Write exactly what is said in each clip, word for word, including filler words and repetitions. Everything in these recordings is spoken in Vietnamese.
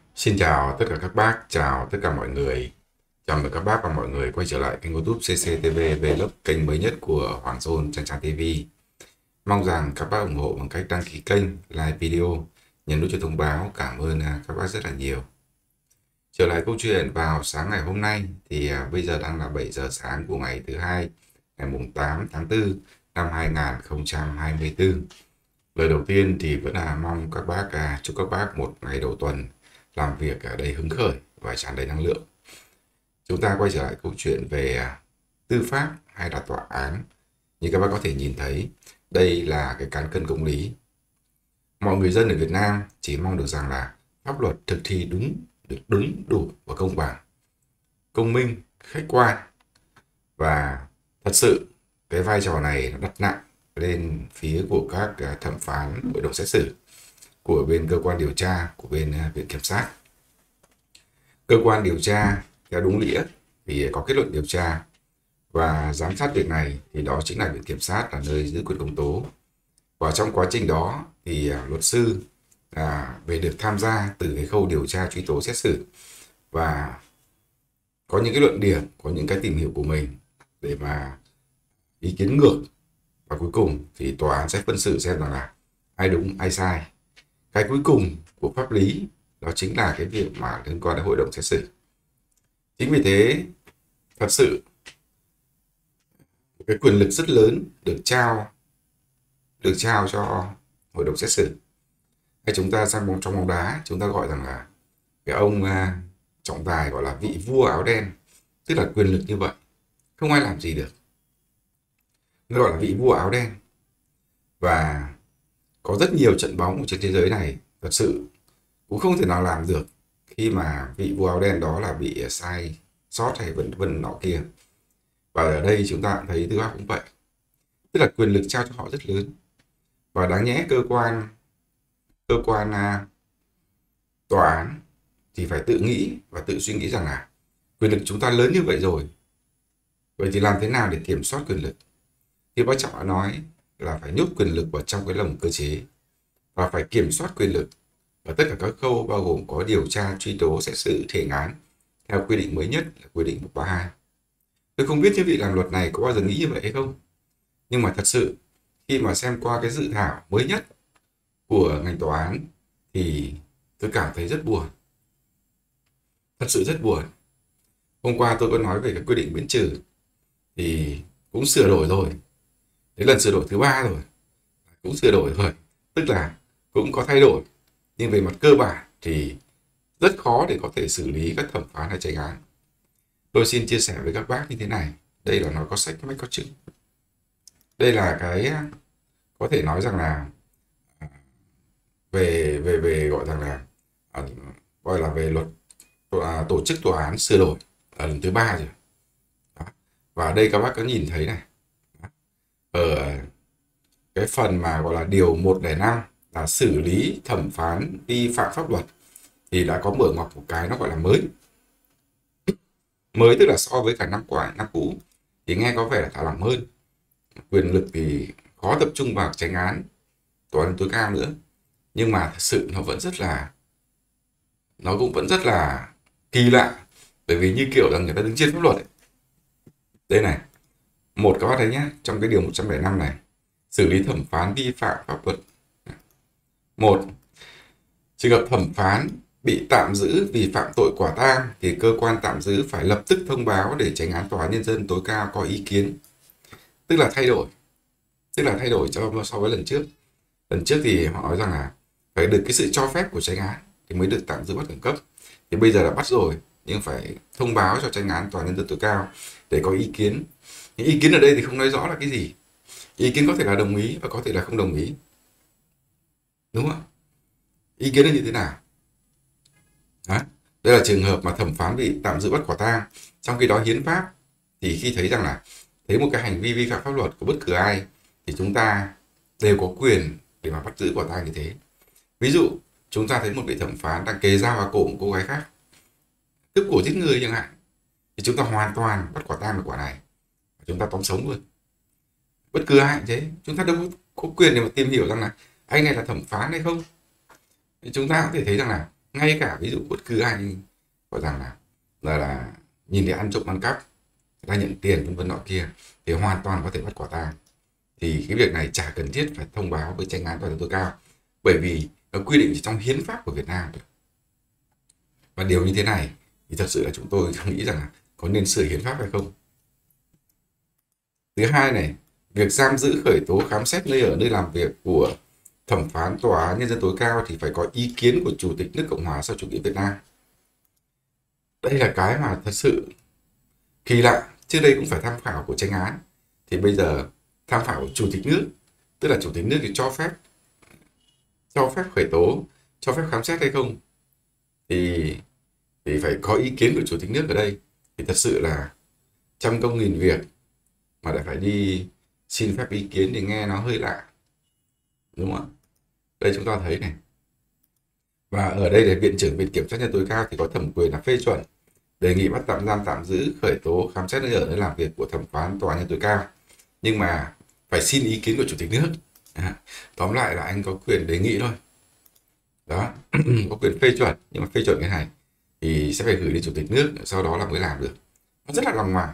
Xin chào tất cả các bác, chào tất cả mọi người. Chào mừng các bác và mọi người quay trở lại kênh YouTube xê xê tê vê Vlog, kênh mới nhất của Hoàng Sơn Trang Trang ti vi. Mong rằng các bác ủng hộ bằng cách đăng ký kênh, like video, nhấn nút chuông thông báo. Cảm ơn à, các bác rất là nhiều. Trở lại câu chuyện vào sáng ngày hôm nay thì à, bây giờ đang là bảy giờ sáng của ngày thứ hai, ngày mùng tám tháng tư năm hai nghìn không trăm hai mươi tư. Lời đầu tiên thì vẫn là mong các bác à, chúc các bác một ngày đầu tuần làm việc ở đầy hứng khởi và tràn đầy năng lượng. Chúng ta quay trở lại câu chuyện về à, tư pháp hay là tòa án. Như các bác có thể nhìn thấy, đây là cái cán cân công lý. Mọi người dân ở Việt Nam chỉ mong được rằng là pháp luật thực thi đúng, được đúng, đủ và công bằng, công minh, khách quan. Và thật sự cái vai trò này nó đặt nặng lên phía của các à, thẩm phán, hội đồng xét xử, của bên cơ quan điều tra, của bên à, viện kiểm sát. Cơ quan điều tra theo đúng nghĩa thì có kết luận điều tra, và giám sát việc này thì đó chính là viện kiểm sát, là nơi giữ quyền công tố. Và trong quá trình đó thì à, luật sư à, về được tham gia từ cái khâu điều tra, truy tố, xét xử, và có những cái luận điểm, có những cái tìm hiểu của mình để mà ý kiến ngược, và cuối cùng thì tòa án sẽ phân xử xem rằng là ai đúng ai sai. Cái cuối cùng của pháp lý đó chính là cái việc mà liên quan đến hội đồng xét xử. Chính vì thế thật sự cái quyền lực rất lớn được trao được trao cho hội đồng xét xử. Hay chúng ta sang bóng trong bóng đá, chúng ta gọi rằng là cái ông à, trọng tài gọi là vị vua áo đen, tức là quyền lực như vậy không ai làm gì được, nó gọi là vị vua áo đen. Và có rất nhiều trận bóng trên thế giới này thật sự cũng không thể nào làm được khi mà vị vua áo đen đó là bị sai sót hay vân vân nọ kia. Và ở đây chúng ta cũng thấy tư pháp cũng vậy, tức là quyền lực trao cho họ rất lớn. Và đáng nhẽ cơ quan cơ quan à, tòa án thì phải tự nghĩ và tự suy nghĩ rằng là quyền lực chúng ta lớn như vậy rồi, vậy thì làm thế nào để kiểm soát quyền lực? Thì bác Trọng đã nói là phải nhốt quyền lực vào trong cái lồng cơ chế, và phải kiểm soát quyền lực ở tất cả các khâu, bao gồm có điều tra, truy tố, xét xử, thi hành án theo quy định mới nhất là quy định một ba hai. Tôi không biết những vị làm luật này có bao giờ nghĩ như vậy hay không, nhưng mà thật sự khi mà xem qua cái dự thảo mới nhất của ngành tòa án thì tôi cảm thấy rất buồn, thật sự rất buồn. Hôm qua tôi có nói về cái quy định miễn trừ thì cũng sửa đổi rồi, đến lần sửa đổi thứ ba rồi, cũng sửa đổi rồi, tức là cũng có thay đổi, nhưng về mặt cơ bản thì rất khó để có thể xử lý các thẩm phán hay tranh án. Tôi xin chia sẻ với các bác như thế này, đây là nó có sách mách có chữ. Đây là cái có thể nói rằng là à, về về về gọi rằng là à, gọi là về luật à, tổ chức tòa án sửa đổi ở lần thứ ba rồi. Đó. Và đây các bác có nhìn thấy này, ở cái phần mà gọi là điều một không năm là xử lý thẩm phán vi phạm pháp luật thì đã có mở ngoặc một cái nó gọi là mới. Mới tức là so với cả năm qua, năm cũ thì nghe có vẻ là thả lỏng hơn. Quyền lực thì khó tập trung vào tranh án, tòa án tối cao nữa. Nhưng mà thật sự nó vẫn rất là nó cũng vẫn rất là kỳ lạ, bởi vì như kiểu là người ta đứng trên pháp luật ấy. Đây này, một các bác thấy nhá, trong cái điều một trăm lẻ năm này, xử lý thẩm phán vi phạm pháp luật. Một, trường hợp thẩm phán bị tạm giữ vì phạm tội quả tang thì cơ quan tạm giữ phải lập tức thông báo để chánh án tòa án nhân dân tối cao có ý kiến. Tức là thay đổi, tức là thay đổi cho so với lần trước. Lần trước thì họ nói rằng là phải được cái sự cho phép của chánh án thì mới được tạm giữ bắt khẩn cấp. Thì bây giờ là bắt rồi, nhưng phải thông báo cho chánh án tòa án nhân dân tối cao để có ý kiến. Những ý kiến ở đây thì không nói rõ là cái gì. Ý kiến có thể là đồng ý và có thể là không đồng ý, đúng không? Ý kiến là như thế nào? Đó. Đây là trường hợp mà thẩm phán bị tạm giữ bắt quả tang. Trong khi đó hiến pháp thì khi thấy rằng là thấy một cái hành vi vi phạm pháp luật của bất cứ ai thì chúng ta đều có quyền để mà bắt giữ quả tang như thế. Ví dụ chúng ta thấy một vị thẩm phán đang kề dao vào cổ một cô gái khác, cướp cổ giết người chẳng hạn, thì chúng ta hoàn toàn bắt quả tang được quả này, chúng ta tóm sống luôn. Bất cứ ai thế, chúng ta đâu có quyền để mà tìm hiểu rằng là anh này là thẩm phán hay không. Thì chúng ta có thể thấy rằng là ngay cả ví dụ bất cứ ai gọi rằng là là, là nhìn thấy ăn trộm ăn cắp, người ta nhận tiền vân vân nọ kia thì hoàn toàn có thể bắt quả tang. Thì cái việc này chả cần thiết phải thông báo với Chánh án Tòa án tối cao, bởi vì nó quy định trong hiến pháp của Việt Nam. Và điều như thế này thì thật sự là chúng tôi nghĩ rằng là có nên sửa hiến pháp hay không. Thứ hai này, việc giam giữ, khởi tố, khám xét nơi ở, nơi làm việc của thẩm phán Tòa án Nhân dân tối cao thì phải có ý kiến của Chủ tịch nước Cộng hòa xã hội chủ nghĩa Việt Nam. Đây là cái mà thật sự kỳ lạ. Trước đây cũng phải tham khảo của Chánh án, thì bây giờ tham khảo của Chủ tịch nước, tức là Chủ tịch nước thì cho phép cho phép khởi tố, cho phép khám xét hay không, thì thì phải có ý kiến của Chủ tịch nước ở đây. Thì thật sự là trăm công nghìn việc mà lại phải đi xin phép ý kiến thì nghe nó hơi lạ, đúng không ạ? Đây chúng ta thấy này, và ở đây là Viện trưởng Viện Kiểm sát Nhân dân tối cao thì có thẩm quyền là phê chuẩn đề nghị bắt tạm giam, tạm giữ, khởi tố, khám xét nơi ở, nơi làm việc của thẩm phán Tòa án Nhân dân tối cao, nhưng mà phải xin ý kiến của Chủ tịch nước. À, tóm lại là anh có quyền đề nghị thôi, đó. Có quyền phê chuẩn, nhưng mà phê chuẩn cái này thì sẽ phải gửi đến Chủ tịch nước, sau đó là mới làm được. Nó rất là lòng hoàng.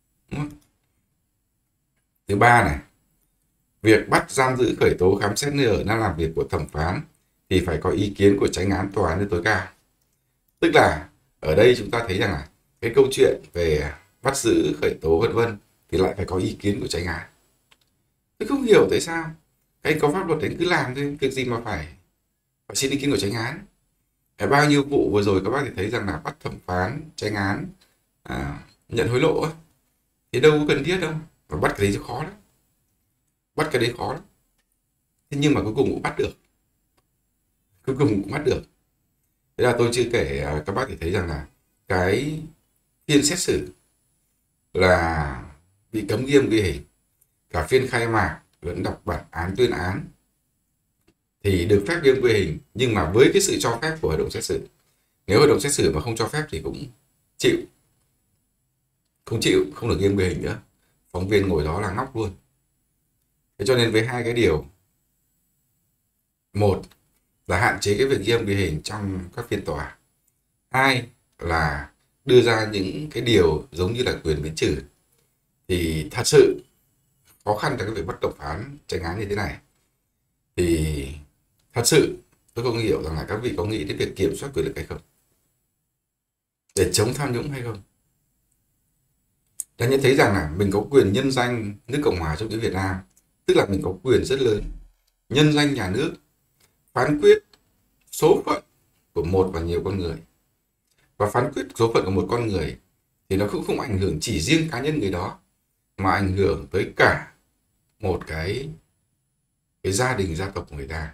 Thứ ba này, việc bắt giam giữ, khởi tố, khám xét nơi ở, nơi làm việc của thẩm phán thì phải có ý kiến của Chánh án Tòa án Nhân dân tối cao. Tức là ở đây chúng ta thấy rằng là cái câu chuyện về bắt giữ, khởi tố vân vân thì lại phải có ý kiến của Chánh án. Tôi không hiểu tại sao anh có pháp luật đến cứ làm thôi, việc gì mà phải phải xin ý kiến của Chánh án. Ở bao nhiêu vụ vừa rồi các bác thì thấy rằng là bắt thẩm phán, Chánh án à, nhận hối lộ ấy, thì đâu có cần thiết đâu, và bắt cái đấy thì khó lắm, bắt cái đấy khó lắm. Thế nhưng mà cuối cùng cũng bắt được, cuối cùng cũng bắt được. Thế là tôi chưa kể, các bác thì thấy rằng là cái phiên xét xử là bị cấm nghiêm ghi hình, cả phiên khai mạc lẫn đọc bản án tuyên án thì được phép nghiêm ghi hình, nhưng mà với cái sự cho phép của hội đồng xét xử. Nếu hội đồng xét xử mà không cho phép thì cũng chịu, không chịu, không được nghiêm ghi hình nữa. Phóng viên ngồi đó là ngóc luôn. Thế cho nên với hai cái điều, một là hạn chế cái việc nghiêm ghi hình trong các phiên tòa, hai là đưa ra những cái điều giống như là quyền miễn trừ, thì thật sự khó khăn trong cái việc bắt thẩm phán, Chánh án như thế này. Thì thật sự tôi không hiểu rằng là các vị có nghĩ đến việc kiểm soát quyền lực hay không, để chống tham nhũng hay không. Ta nhận thấy rằng là mình có quyền nhân danh nước Cộng hòa xã hội chủ nghĩa Việt Nam, tức là mình có quyền rất lớn nhân danh nhà nước, phán quyết số phận của một và nhiều con người. Và phán quyết số phận của một con người thì nó cũng không ảnh hưởng chỉ riêng cá nhân người đó, mà ảnh hưởng tới cả một cái cái gia đình, gia tộc của người ta.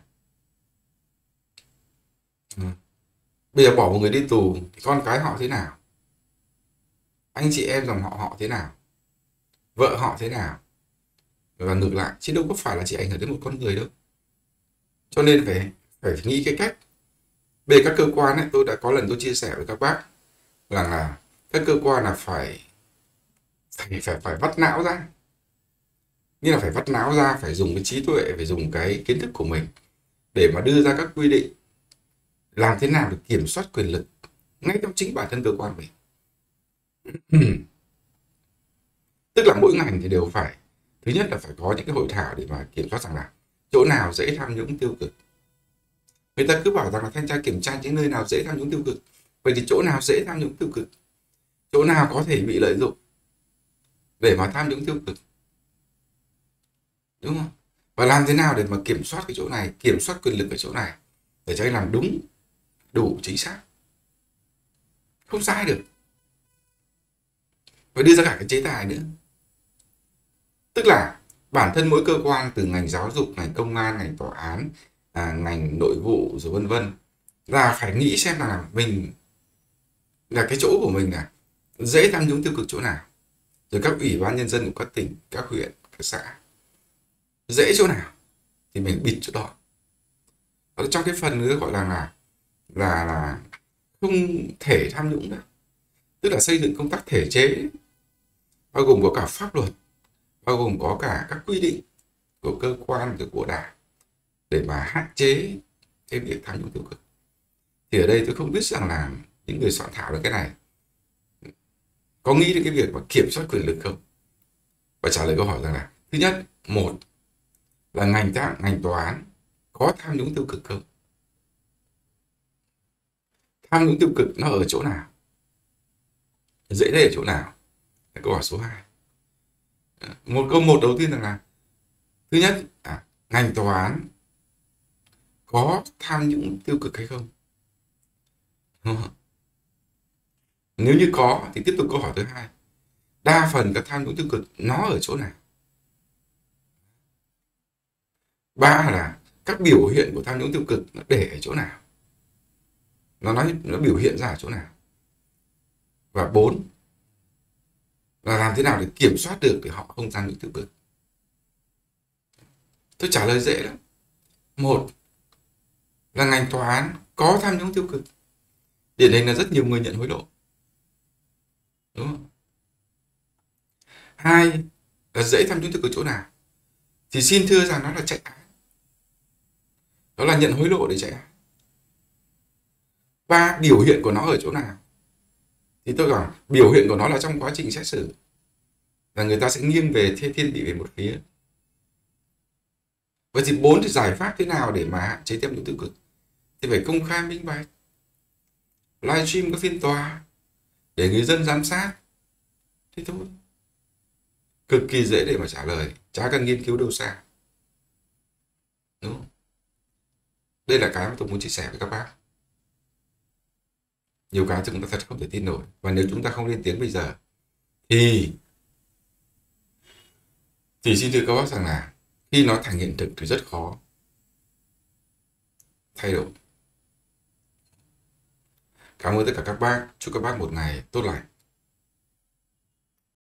Ừ. Bây giờ bỏ một người đi tù thì con cái họ thế nào, anh chị em dòng họ họ thế nào, vợ họ thế nào, và ngược lại, chứ đâu có phải là chỉ ảnh hưởng đến một con người đâu. Cho nên phải phải nghĩ cái cách. Về các cơ quan ấy, tôi đã có lần tôi chia sẻ với các bác rằng là, là các cơ quan là phải phải phải phải vắt não ra, như là phải vắt não ra, phải dùng cái trí tuệ, phải dùng cái kiến thức của mình để mà đưa ra các quy định làm thế nào để kiểm soát quyền lực ngay trong chính bản thân cơ quan mình. Tức là mỗi ngành thì đều phải, thứ nhất là phải có những cái hội thảo để mà kiểm soát rằng là chỗ nào dễ tham nhũng tiêu cực. Người ta cứ bảo rằng là thanh tra kiểm tra những nơi nào dễ tham nhũng tiêu cực. Vậy thì chỗ nào dễ tham nhũng tiêu cực, chỗ nào có thể bị lợi dụng để mà tham nhũng tiêu cực, đúng không? Và làm thế nào để mà kiểm soát cái chỗ này, kiểm soát quyền lực ở chỗ này để cho anh làm đúng, đủ, chính xác, không sai được. Và đưa ra cả cái chế tài nữa. Tức là bản thân mỗi cơ quan, từ ngành giáo dục, ngành công an, ngành tòa án, à, ngành nội vụ rồi vân vân, là phải nghĩ xem là mình, là cái chỗ của mình là dễ tham nhũng tiêu cực chỗ nào, rồi các ủy ban nhân dân của các tỉnh, các huyện, các xã dễ chỗ nào thì mình bịt chỗ đó. Ở trong cái phần nữa gọi là là là, là không thể tham nhũng nữa, tức là xây dựng công tác thể chế, bao gồm có cả pháp luật, bao gồm có cả các quy định của cơ quan, của đảng để mà hạn chế cái việc tham nhũng tiêu cực. Thì ở đây tôi không biết rằng là những người soạn thảo được cái này có nghĩ đến cái việc mà kiểm soát quyền lực không? Và trả lời câu hỏi rằng là thứ nhất, một là ngành ta, ngành tòa án có tham nhũng tiêu cực không? Tham nhũng tiêu cực nó ở chỗ nào? Dễ đây ở chỗ nào? Là câu hỏi số hai. Một câu một đầu tiên là thứ nhất, à, ngành tòa án có tham nhũng tiêu cực hay không? Nếu như có thì tiếp tục câu hỏi thứ hai. Đa phần các tham nhũng tiêu cực nó ở chỗ nào? Ba là các biểu hiện của tham nhũng tiêu cực nó để ở chỗ nào? Nó nói nó biểu hiện ra ở chỗ nào? Và bốn là làm thế nào để kiểm soát được để họ không tham nhũng tiêu cực? Tôi trả lời dễ lắm. Một là ngành tòa án có tham nhũng tiêu cực. Điển hình là rất nhiều người nhận hối lộ. Đúng không? Hai là dễ tham nhũng tiêu cực chỗ nào? Thì xin thưa rằng nó là chạy án. Đó là nhận hối lộ để chạy án. Ba, biểu hiện của nó ở chỗ nào? Thì tôi bảo biểu hiện của nó là trong quá trình xét xử. Là người ta sẽ nghiêng về thiên thiên vị về một phía. Vậy thì bốn thì giải pháp thế nào để mà hạn chế tham nhũng tiêu cực? Thì phải công khai minh bạch. Livestream các phiên tòa để người dân giám sát. Thế thôi. Cực kỳ dễ để mà trả lời, chả cần nghiên cứu đâu xa. Đúng không? Đây là cái mà tôi muốn chia sẻ với các bác. Nhiều cái chúng ta thật không thể tin nổi. Và nếu chúng ta không lên tiếng bây giờ thì thì xin thưa các bác rằng là khi nó thành hiện thực thì rất khó thay đổi. Cảm ơn tất cả các bác. Chúc các bác một ngày tốt lành.